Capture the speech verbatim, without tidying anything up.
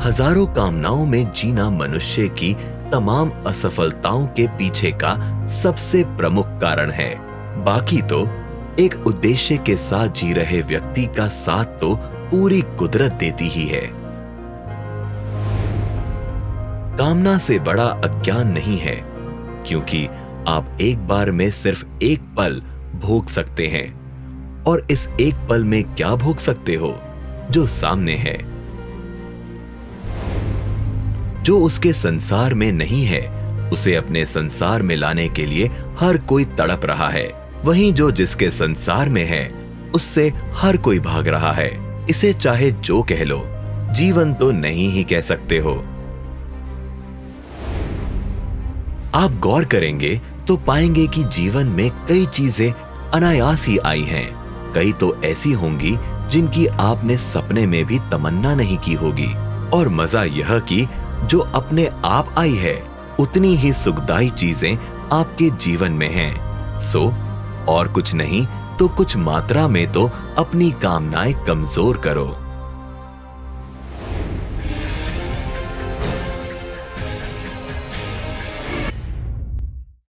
हजारों कामनाओं में जीना मनुष्य की तमाम असफलताओं के पीछे का सबसे प्रमुख कारण है। बाकी तो एक उद्देश्य के साथ जी रहे व्यक्ति का साथ तो पूरी कुदरत देती ही है। कामना से बड़ा अज्ञान नहीं है, क्योंकि आप एक बार में सिर्फ एक पल भोग सकते हैं, और इस एक पल में क्या भोग सकते हो जो सामने है। जो उसके संसार में नहीं है उसे अपने संसार में लाने के लिए हर कोई तड़प रहा है, वहीं जो जिसके संसार में है उससे हर कोई भाग रहा है। इसे चाहे जो कह लो, जीवन तो नहीं ही कह सकते हो। आप गौर करेंगे तो पाएंगे कि जीवन में कई चीजें अनायास ही आई हैं, कई तो ऐसी होंगी जिनकी आपने सपने में भी तमन्ना नहीं की होगी। और मजा यह कि जो अपने आप आई है उतनी ही सुखदायी चीजें आपके जीवन में हैं। सो और कुछ नहीं तो कुछ मात्रा में तो अपनी कामनाएं कमजोर करो।